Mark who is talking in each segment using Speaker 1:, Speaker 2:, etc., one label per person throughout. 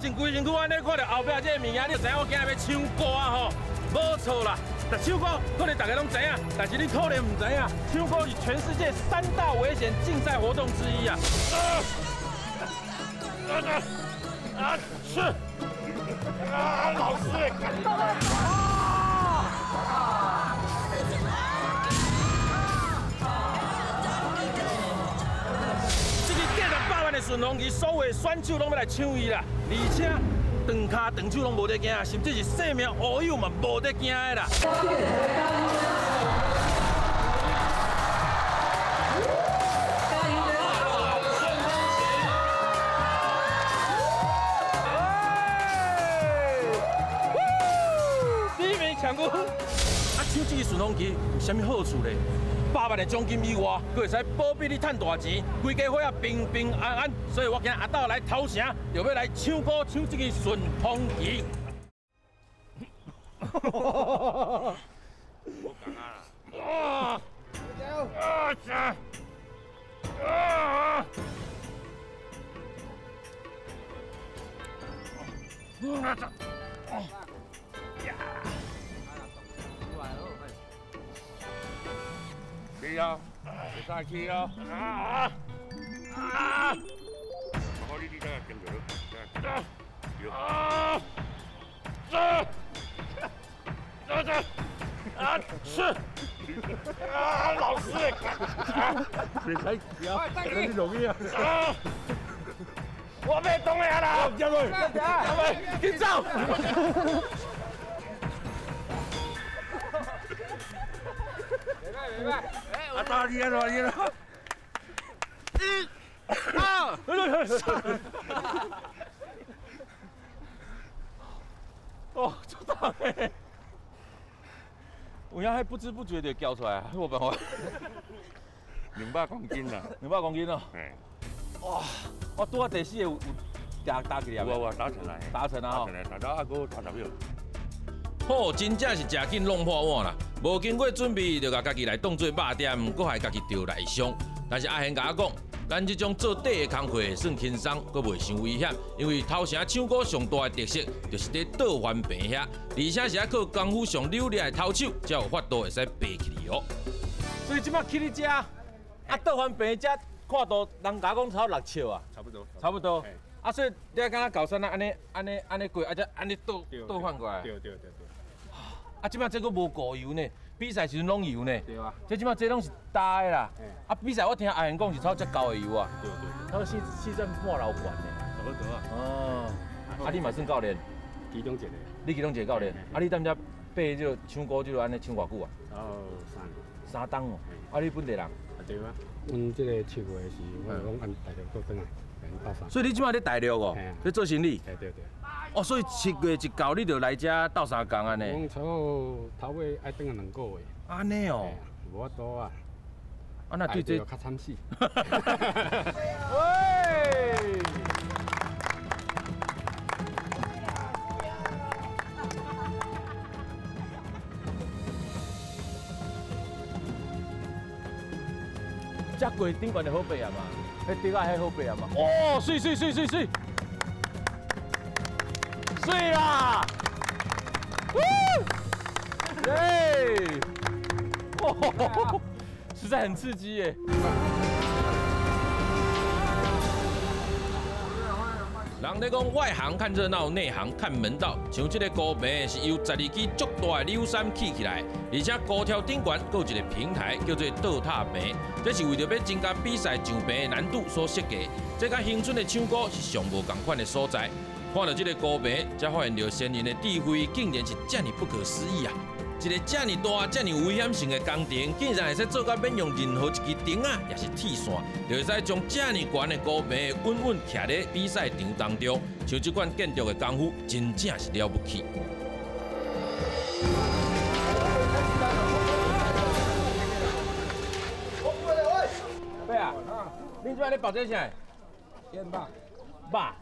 Speaker 1: 前规身躯安尼看到后壁这个物件，你就知影我今日要唱歌啊吼，无错啦。但唱歌可能大家拢知影，但是你可能唔知影，唱歌是全世界3大危险竞赛活动之一啊。是。老师，这个180万的顺风旗，所有的选手拢要来抢伊啦，而且长脚长手拢无得惊，甚至是性命乌有嘛无得惊的啦。强哥，啊，抢这个顺风旗有啥物好处咧？8万的奖金以外，佫会使保庇你赚大钱，规家伙仔平平安安。所以我今日阿斗来头城，就要来抢歌抢这个顺风旗。我讲啊！加油！去啊！别再去啊！好，你等下跟着。是。老师，你才不要，你容易啊！我被动了啦！嘉瑞，紧走！明白。啊，大力了，你了。1、2、哦，做到嘞！有影还不知不觉就交出来，我办法。200公斤啦，200公斤哦。哎。哇，我拄啊第4个有打起来。有达成啦。达成啊！吼。达到还佫30秒。好，真正是食紧弄破碗啦！无经过准备，就甲家己来当做肉点，佫害家己着来伤。但是阿贤甲我讲，咱这种做底的工课算轻松，佫袂伤危险，因为头城唱歌上大的特色就是伫倒翻平遐，而且是要靠功夫上流利的头手，才有法度会使爬起来哦。所以即摆去你遮，啊倒翻平遮看到人家讲超6尺啊，差不多。差不多。啊，所以你敢若高山啊，安尼过，啊，则安尼倒翻过来。对。啊，即摆这个无过油呢，比赛时阵拢油呢。对啊。这即摆这拢是搭的啦。啊，比赛我听阿贤讲是超足高的油啊。对。他说四阵半老管呢。差不多啊。哦。啊，你嘛算教练？其中一个。你其中一个教练？啊，你踮遮爬这个唱歌就安尼唱偌久啊？3档哦。啊，你本地人？啊对啊。阮这个7月是，我拢按大陆倒转来。所以你即摆咧大陆哦，咧做生意。对。哦，所以7月一到，你就来遮斗3工安尼。讲差不多头尾爱等2个月。安尼哦。无法度啊。啊，那对这较惨死。喂！遮过顶悬的好爬啊嘛。迄底下迄好爬啊嘛！哦，水！水啦！耶！哦，实在很刺激耶！人咧讲外行看热闹，内行看门道。像这个高坪是由12支足大的柳杉起起来，而且高挑顶悬，还有一个平台叫做倒踏坪。这是为着要增加比赛上坪的难度所设计。这甲乡村的唱歌是上无同款的所在。看到这个高坪，才发现到先人的智慧竟然是这么不可思议啊！一个这么大、这么危险性的工程，竟然会使做到免用任何一支钉啊，也是铁线，就会使将这么悬的高坪稳稳徛在比赛场当中。像这款建筑的功夫，真正是了不起。伯啊，恁这咧包这啥？烟肉。肉啊，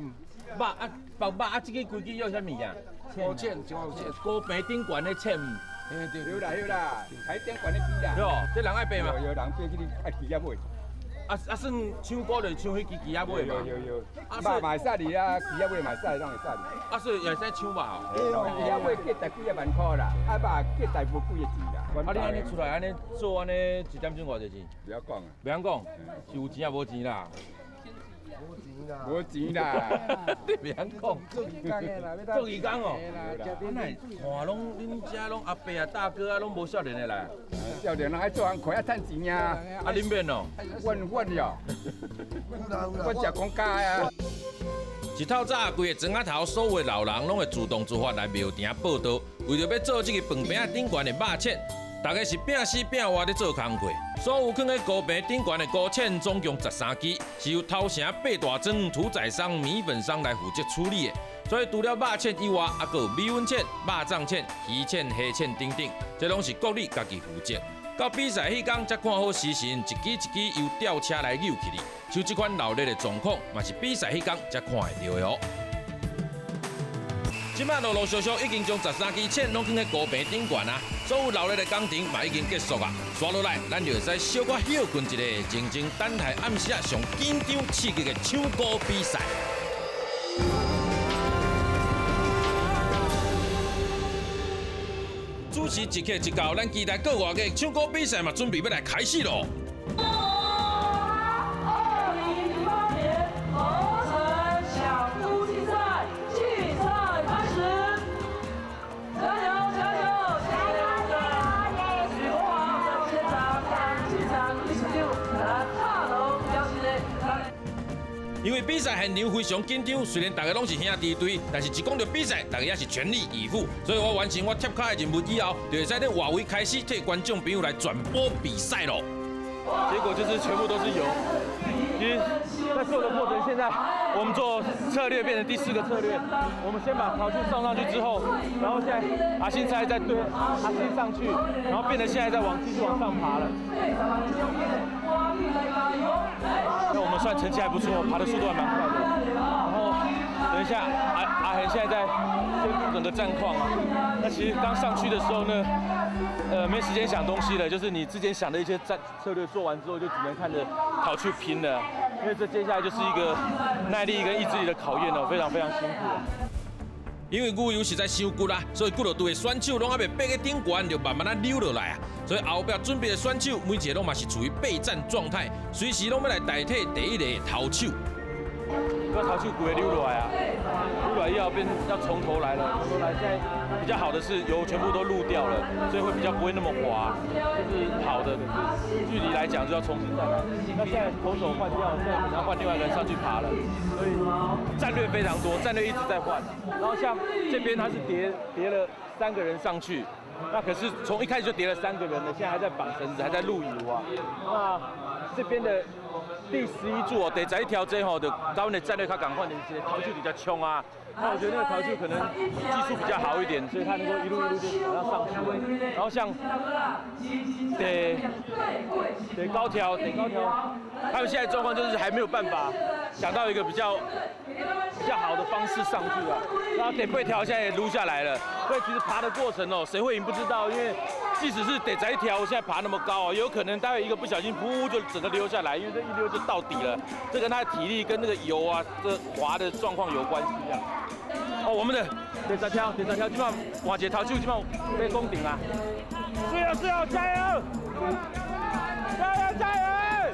Speaker 1: 这个规矩要啥物件？5千，高坪顶悬的签。对。有啦，台顶悬的比啦。哟，这人爱爬嘛？有人爬去你爱去遐买。 算唱歌就唱迄支鸡仔尾嘛。
Speaker 2: 有。肉嘛会使哩啊，鸡仔尾嘛会使，拢会使哩。
Speaker 1: 所以也使唱吧。
Speaker 2: 鸡仔尾价值几万块啦，肉价值无几个钱啦。
Speaker 1: 你安尼出来安尼做安尼一点钟偌济钱？
Speaker 2: 不要讲啊。
Speaker 1: 不要讲，是有钱也无钱啦。
Speaker 2: 无钱啦，
Speaker 1: 你别讲，做义工的啦，做义工哦。咱来看拢恁遮拢阿伯啊、大哥啊，拢无少年的来。
Speaker 2: 少年人爱做工课要趁钱啊。
Speaker 1: 恁免哦？
Speaker 2: 阮哟，阮食公家呀。
Speaker 1: 一透早，规个庄仔头所有的老人拢会自动自发来庙埕报道，为着要做这个饭饼顶悬的肉芡。大家是拼死拼活咧做工课，所有放在高饼顶悬的高芡总共13支，是由头城八大庄屠宰商、米粉商来负责处理的。所以除了肉芡以外，还有米粉芡、肉粽芡、鱼芡、虾芡等等，这拢是国里家己负责。到比赛迄天才看好时辰，一支一支由吊车来扭起哩。像这款闹热的状况，嘛是比赛迄天才看会到的哦。即摆陆陆续续已经将13支芡拢放在高坪顶悬啊，所有闹热的工程嘛已经结束啊。刷落来，咱就会使小可休困一下，静静等待暗时上紧张刺激的唱歌比赛。主持一刻一到，咱期待各外嘅唱歌比赛嘛，准备要来开始咯。因为比赛现场非常紧张，虽然大家拢是兄弟队，但是一讲到比赛，大家也是全力以赴。所以我完成我贴卡的任务以后，就会使在外围开始替观众朋友来转播比赛咯。结果就是全部都是油。其实，在做的过程，现在我们做策略变成第4个策略。我们先把陶具送上去之后，然后现在阿信菜再对阿信上去，然后变得现在在继续往上爬了。那我们算成绩还不错，爬的速度还蛮快的。然后等一下，阿恒现在在监督整个战况啊。那其实刚上去的时候呢，没时间想东西了，就是你之前想的一些策略做完之后，就只能看着跑去拼了。因为这接下来就是一个耐力跟意志力的考验哦，非常非常辛苦。因为牛油实在伤骨啦，所以骨头队的选手拢还未爬去顶悬，就慢慢啊溜落来啊。所以后壁准备的选手，每一个拢嘛是处于备战状态，随时拢要来代替第一个头手。这头手骨溜落来啊，溜落来要从头来了，从头来。现在比较好的是油全部都入掉了，所以会比较不会那么滑，这是好的。距离来讲就要重新再来。那现在投手换掉，现在可能要换另外一个人上去爬了，所以战略非常多，战略一直在换。然后像这边他是叠了3个人上去。那可是从一开始就叠了3个人了，现在还在绑绳子，还在录油啊。那这边的第11组哦，第11条这吼，就高温的战略较赶快的，头球比较冲啊。那我觉得那个头球可能技术比较好一点，所以他能够一路就马上上去了。然后像得高条，他们现在状况就是还没有办法想到一个比较好的方式上去了。然后得8条现在也撸下来了，所以其实爬的过程哦，谁会赢不知道，因为即使是得在1条，现在爬那么高哦，有可能待会一个不小心，噗就整个溜下来，因为这一溜就到底了。这跟他的体力跟那个油啊，这滑的状况有关系啊。哦，我们的第10条，基本上换一个头手，基本上被攻顶啦。最后，加油！加油！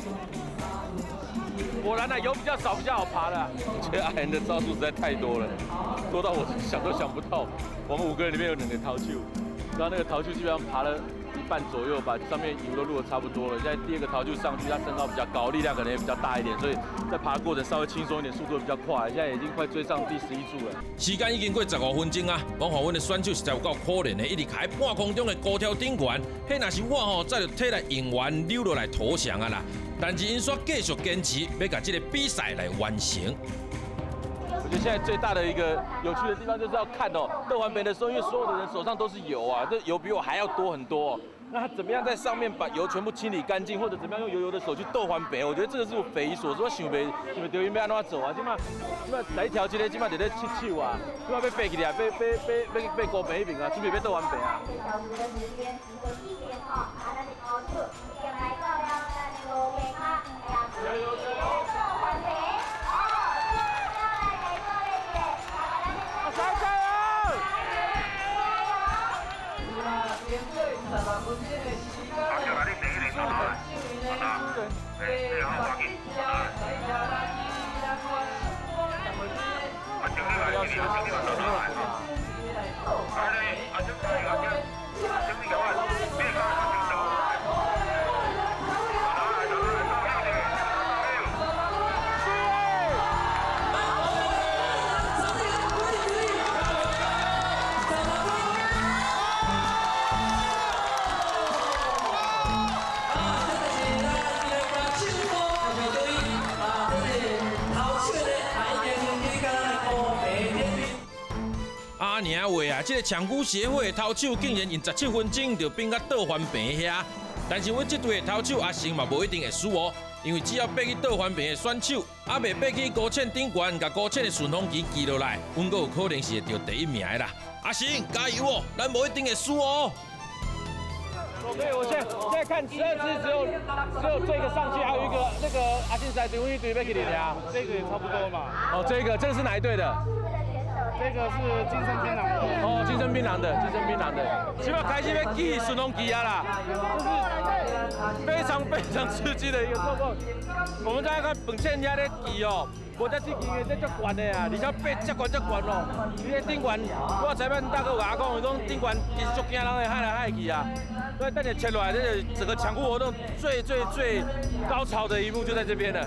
Speaker 1: 果然呢，油比较少，比较好爬了。我觉得阿恒的招数实在太多了，多到我想都想不到。我们5个人里面有2个头手，然后那个头手基本上爬了1半左右吧，上面油都录得差不多了。现在第2个头就上去，他身高比较高，力量可能也比较大一点，所以在爬的过程稍微轻松一点，速度比较快。现在已经快追上第11组了。时间已经过15分钟啊！讲好，阮的选手实在有够可怜的，一直开半空中的高挑顶悬，迄若是我吼，再就体力用完溜落来投降啊啦。但是因煞继续坚持，要把这个比赛来完成。我觉得现在最大的一个有趣的地方就是要看哦，斗环北的时候，因为所有的人手上都是油啊，这油比我还要多很多哦。那他怎么样在上面把油全部清理干净，或者怎么样用油的手去斗环北？我觉得这个是我匪夷所思。我想袂到因要安怎走啊？今嘛第一条这个今嘛在咧切手啊，今嘛要飞起来，飞高北那边啊，准备要斗环北啊。
Speaker 3: 啊，这个抢姑协会的头手竟然用17分钟就变甲倒翻平遐。但是阮这队的头手阿成嘛无一定会输哦，因为只要爬去倒翻平的选手，还未爬去高堑顶悬，甲高堑的顺风旗记落来，阮阁有可能是会得第1名的啦。阿成加油哦，咱无一定会输哦。
Speaker 4: 对，我现在看12支，只有这个上去，还有一个那个阿信仔队一队要给你呀，这个也差不多嘛。哦，这个是哪一队的？这个是金生槟榔的。哦，金生槟榔的，金生槟榔的。起码开始要记顺风旗啊啦，就是非常刺激的一个状况。我们再看本线遐咧记哦。 无在这支的这足悬的啊，而且爬足悬哦。你咧顶悬，我裁判大哥甲我讲，伊讲顶悬其实足惊人的，害来害去啊。所以等你切落来，这个整个抢姑活动最高潮的一幕就在这边了。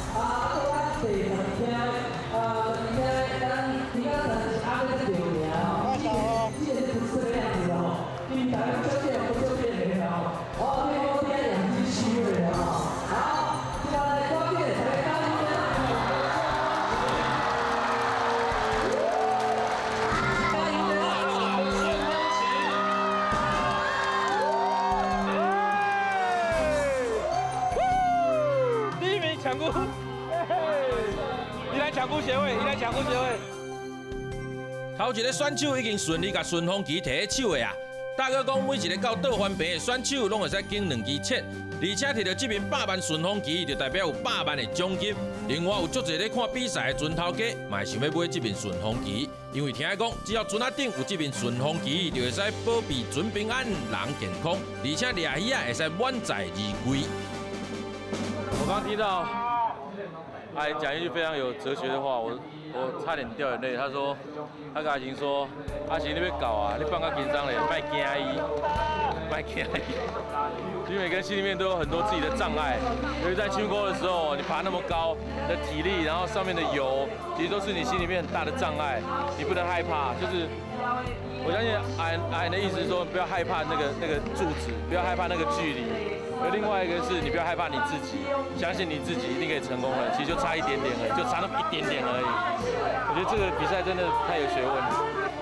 Speaker 4: 抢姑，宜兰抢姑协会，宜兰抢姑协会。
Speaker 3: 头一个选手已经顺利甲顺风旗摕喺手的啊！大哥讲，每一个到倒翻平的选手，拢会使经2支签，而且摕到这面100万顺风旗，就代表有100万的奖金。另外有足侪咧看比赛的船头家，嘛想要买这面顺风旗，因为听讲，只要船仔顶有这面顺风旗，就会使保庇船平安、人健康，而且掠鱼啊会使满载而归。
Speaker 4: 我刚听到阿莹讲一句非常有哲学的话，我差点掉眼泪。他说，他跟阿晴说，阿晴你别搞啊，你放个紧张嘞，卖惊伊，卖惊伊。其实每个人心里面都有很多自己的障碍，尤其在青沟的时候，你爬那么高，你的体力，然后上面的油，其实都是你心里面很大的障碍。你不能害怕，就是我相信阿莹的意思是说，不要害怕那个柱子，不要害怕那个距离。 而另外一个是你不要害怕你自己，相信你自己一定可以成功了。其实就差一点点而已，就差那么一点点而已。我觉得这个比赛真的太有学问了。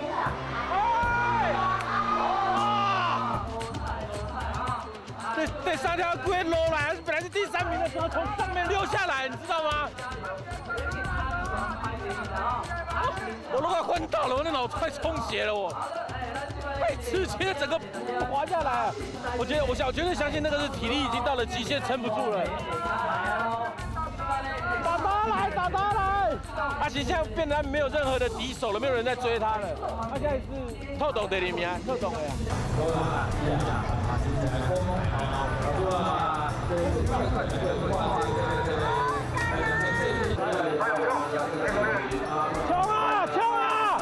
Speaker 4: 对上条龟落来，本来是第3名的时候，从上面溜下来，你知道吗？我都快昏倒了，我的脑快充血了，我。 被刺激的整个滑下来，我绝对相信那个是体力已经到了极限，撑不住了。打他来！阿奇现在变得没有任何的敌手了，没有人在追他了。他现在是透懂的里面，透懂的呀。冲啊！冲啊！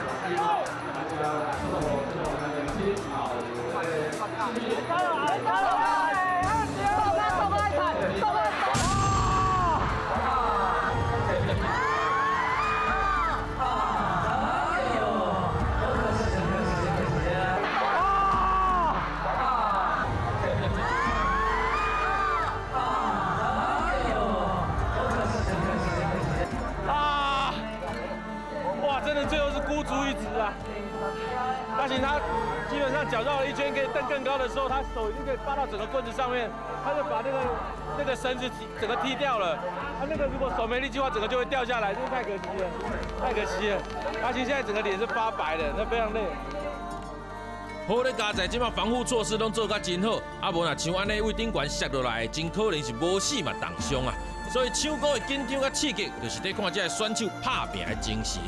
Speaker 4: 真的最后是孤注一掷啊！大行他基本上脚绕了一圈，可以蹬更高的时候，他手已经可以扒到整个棍子上面，他就把那个绳子整个踢掉了。他那个如果手没力气的话，整个就会掉下来，真是太可惜了，太可惜了。大行现在整个脸是发白的，那非常累。
Speaker 3: 好咧，加在即马防护措施拢做甲真好，啊无若像安尼位顶悬摔落来，真可能是无死嘛重伤啊。所以抢鼓的紧张甲刺激，就是在看这个选手拍拼的精神。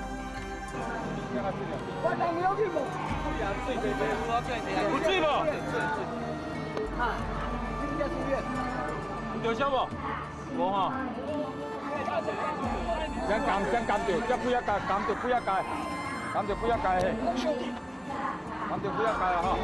Speaker 4: 有水无？有效无？无吼。
Speaker 2: 先撳住，即杯一屆，撳住杯一屆，撳住杯一屆，撳住杯一屆啊！嗬。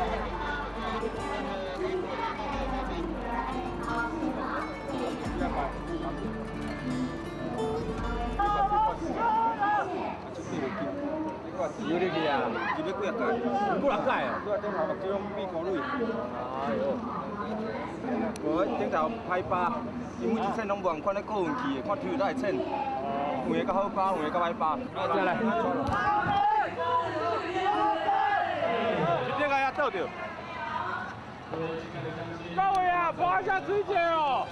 Speaker 2: 有你去啊？几要几啊届？几啊届啊？几啊顶头目睭比高蕊。哎呦！我顶头歹扒，因为之前拢无人看咧个运气，看体育都会凊。有诶较好扒，有诶较歹扒。再来。 倒着。到位啊，滑一下直接哦。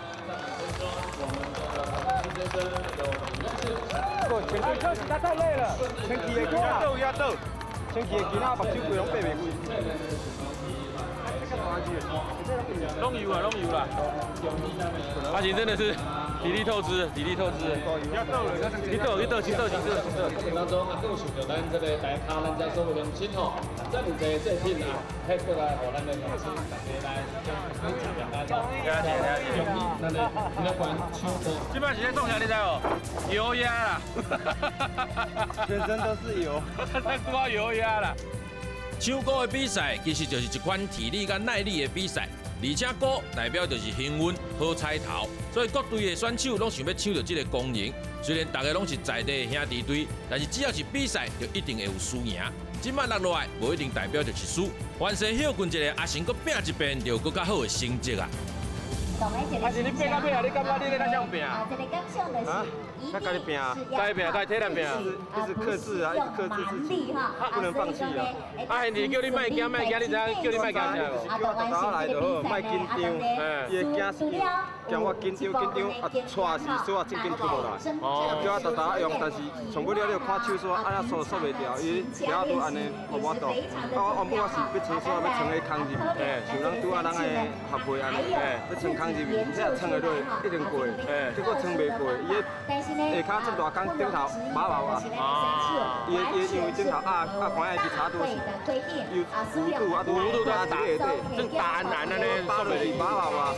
Speaker 2: 不，前队车他太累了，前期的囡仔压倒，前期的囡仔目睭规拢闭袂开。
Speaker 4: 弄油啊，弄油啦！阿行真的是体力透支，体力透支。去倒，当中啊，更想到咱这个大咖，咱遮所有乡亲吼，这么济这品啊，迄过来互咱的乡亲大家来分享咱吼。咱的那款唱歌，即摆是咧创啥你知无？油鸭啦，
Speaker 2: 全身都是油，
Speaker 4: 咱多油鸭啦。
Speaker 3: 唱歌的比赛其实就是一款体力甲耐力的比赛，而且歌代表就是幸运、好彩头，所以各队的选手拢想要抢到这个公赢。虽然大家拢是在地的兄弟队，但是只要是比赛，就一定会有输赢。今摆落来，无一定代表就是输。完成休困一个，阿成搁拼一遍，就有更较好的成绩啊！
Speaker 2: 还是你拼到尾啊？你感觉你咧较想拼？
Speaker 5: 这个感想就是。
Speaker 2: 他跟你拼啊，
Speaker 4: 该拼，该体力拼啊，
Speaker 2: 一直克制啊，一直克制自己，不能放弃啊。
Speaker 4: 啊，兄弟叫你卖惊，你知影？叫你卖惊啥无？
Speaker 2: 叫我大家来就好，卖紧张。伊会惊死，惊我紧张，啊，错是说啊，正经出无来。哦。叫我大家用，但是上尾了你看手说，啊，锁袂掉，伊条啊都安尼互我倒。啊，我原本我是要穿锁，要穿个空入，像咱拄啊，咱个合配安尼，要穿空入，这样穿个落一定过。结果穿袂过，伊个。下骹这大工顶头马毛啊，伊因为顶头看下去差多是，有弧度啊，弧度都打对，
Speaker 4: 真打难的呢，
Speaker 2: 打落去马毛啊。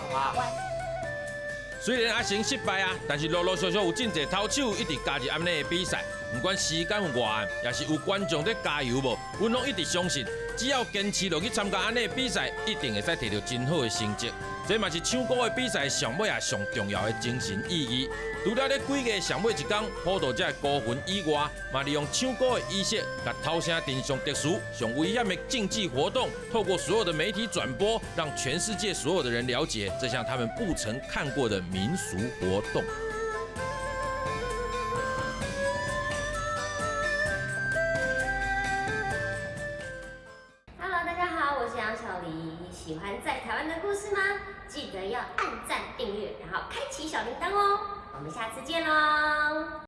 Speaker 3: 虽然阿成失败啊，但是陆陆续续有真侪投手一直加入安尼的比赛，不管时间有偌暗，也是有观众在加油无，阮拢一直相信，只要坚持落去参加安尼的比赛，一定会使摕到真好的成绩。这嘛是唱歌的比赛上尾也上重要的精神意义。除了咧几个上尾一天普渡这高分以外，嘛利用唱歌的仪式，把头声定上特殊、上危险的竞技活动，透过所有的媒体转播，让全世界所有的人了解这项他们不曾看过的民俗活动。
Speaker 5: Hello， 大家好，我是杨小黎。喜欢在台湾的故事吗？记得要按赞、订阅，然后开启小铃铛哦。我们下次见喽！